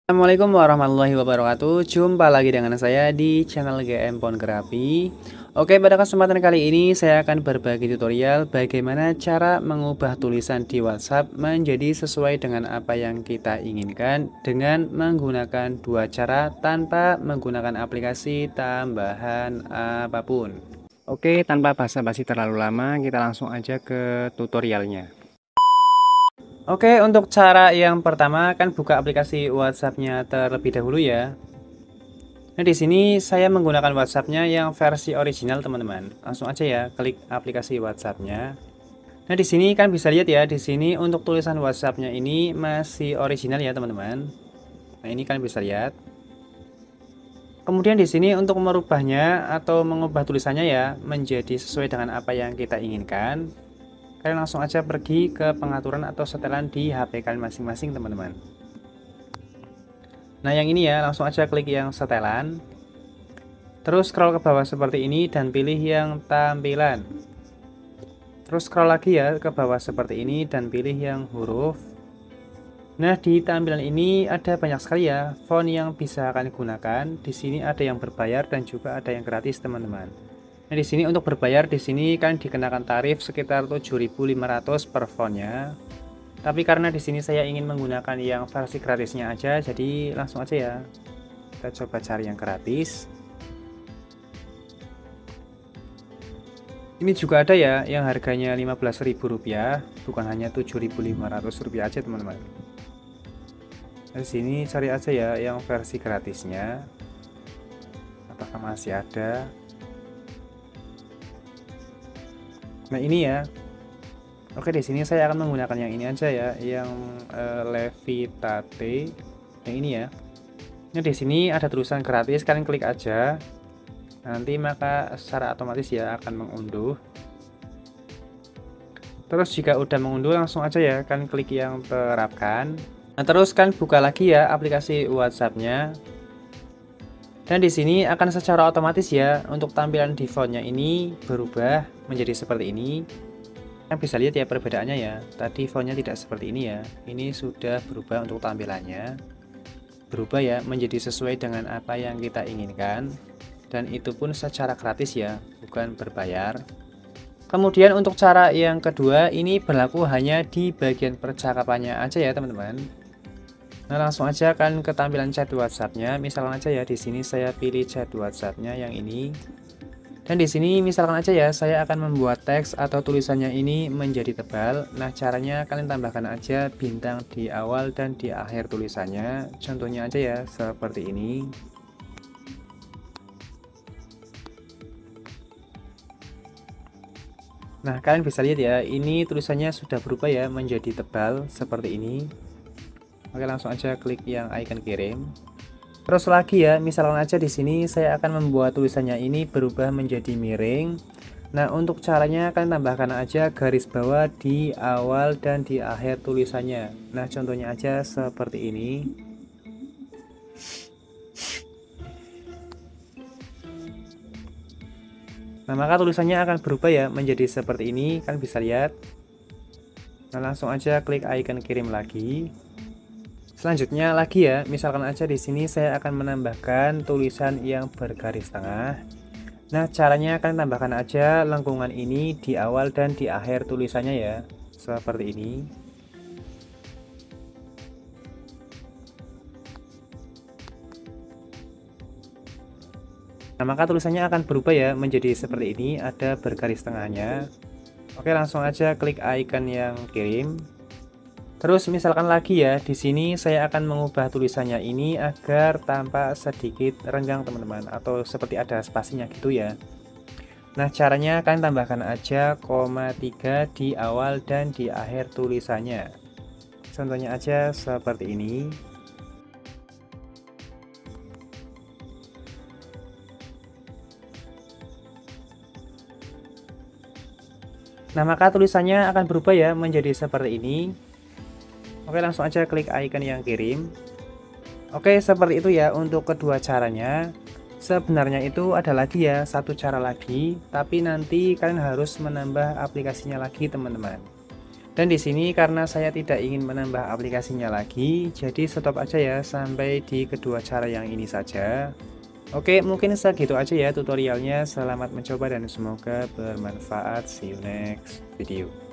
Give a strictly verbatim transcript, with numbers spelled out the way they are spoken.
Assalamualaikum warahmatullahi wabarakatuh. Jumpa lagi dengan saya di channel G M Phonography. Oke, pada kesempatan kali ini saya akan berbagi tutorial bagaimana cara mengubah tulisan di WhatsApp menjadi sesuai dengan apa yang kita inginkan dengan menggunakan dua cara tanpa menggunakan aplikasi tambahan apapun. Oke, tanpa basa-basi terlalu lama, kita langsung aja ke tutorialnya. Oke, untuk cara yang pertama kan buka aplikasi WhatsApp-nya terlebih dahulu ya. Nah, di sini saya menggunakan WhatsApp-nya yang versi original, teman-teman. Langsung aja ya, klik aplikasi WhatsApp-nya. Nah, di sini kan bisa lihat ya, di sini untuk tulisan WhatsApp-nya ini masih original ya, teman-teman. Nah, ini kan bisa lihat. Kemudian di sini untuk merubahnya atau mengubah tulisannya ya menjadi sesuai dengan apa yang kita inginkan. Kalian langsung aja pergi ke pengaturan atau setelan di H P kalian masing-masing, teman-teman. Nah, yang ini ya, langsung aja klik yang setelan. Terus scroll ke bawah seperti ini dan pilih yang tampilan. Terus scroll lagi ya ke bawah seperti ini dan pilih yang huruf. Nah, di tampilan ini ada banyak sekali ya font yang bisa kalian gunakan. Di sini ada yang berbayar dan juga ada yang gratis, teman-teman. Nah, di sini untuk berbayar di sini kan dikenakan tarif sekitar tujuh ribu lima ratus per fontnya. Tapi karena di sini saya ingin menggunakan yang versi gratisnya aja, jadi langsung aja ya. Kita coba cari yang gratis. Ini juga ada ya yang harganya lima belas ribu rupiah, bukan hanya tujuh ribu lima ratus rupiah aja, teman-teman. Di sini cari aja ya yang versi gratisnya. Apakah masih ada? Nah, ini ya. Oke, di sini saya akan menggunakan yang ini aja ya, yang uh, Levitate. Yang ini ya. Nah, di sini ada tulisan gratis, kalian klik aja. Nanti maka secara otomatis ya akan mengunduh. Terus jika udah mengunduh langsung aja ya kalian klik yang terapkan. Nah, terus kan buka lagi ya aplikasi WhatsApp-nya. Dan di sini akan secara otomatis ya untuk tampilan defaultnya ini berubah menjadi seperti ini. Yang bisa lihat ya perbedaannya ya. Tadi fontnya tidak seperti ini ya. Ini sudah berubah untuk tampilannya. Berubah ya menjadi sesuai dengan apa yang kita inginkan. Dan itu pun secara gratis ya, bukan berbayar. Kemudian untuk cara yang kedua ini berlaku hanya di bagian percakapannya aja ya, teman-teman. Nah, langsung aja kan ke tampilan chat WhatsApp-nya. Misalkan aja ya di sini saya pilih chat WhatsApp-nya yang ini. Dan di sini misalkan aja ya saya akan membuat teks atau tulisannya ini menjadi tebal. Nah, caranya kalian tambahkan aja bintang di awal dan di akhir tulisannya. Contohnya aja ya seperti ini. Nah, kalian bisa lihat ya, ini tulisannya sudah berubah ya menjadi tebal seperti ini. Oke, langsung aja klik yang icon kirim. Terus lagi ya, misalkan aja di sini saya akan membuat tulisannya ini berubah menjadi miring. Nah, untuk caranya kalian tambahkan aja garis bawah di awal dan di akhir tulisannya. Nah, contohnya aja seperti ini. Nah, maka tulisannya akan berubah ya menjadi seperti ini, kan bisa lihat. Nah, langsung aja klik icon kirim lagi. Selanjutnya lagi ya, misalkan aja di sini saya akan menambahkan tulisan yang bergaris tengah. Nah, caranya akan tambahkan aja lengkungan ini di awal dan di akhir tulisannya ya, seperti ini. Nah, maka tulisannya akan berubah ya menjadi seperti ini, ada bergaris tengahnya. Oke, langsung aja klik icon yang kirim. Terus misalkan lagi ya, di sini saya akan mengubah tulisannya ini agar tampak sedikit renggang, teman-teman, atau seperti ada spasinya gitu ya. Nah, caranya kalian tambahkan aja koma tiga di awal dan di akhir tulisannya. Contohnya aja seperti ini. Nah, maka tulisannya akan berubah ya menjadi seperti ini. Oke, langsung aja klik icon yang kirim. Oke, seperti itu ya untuk kedua caranya. Sebenarnya itu ada lagi ya satu cara lagi, tapi nanti kalian harus menambah aplikasinya lagi, teman-teman. Dan di sini karena saya tidak ingin menambah aplikasinya lagi, jadi stop aja ya sampai di kedua cara yang ini saja. Oke, mungkin segitu aja ya tutorialnya. Selamat mencoba dan semoga bermanfaat. See you next video.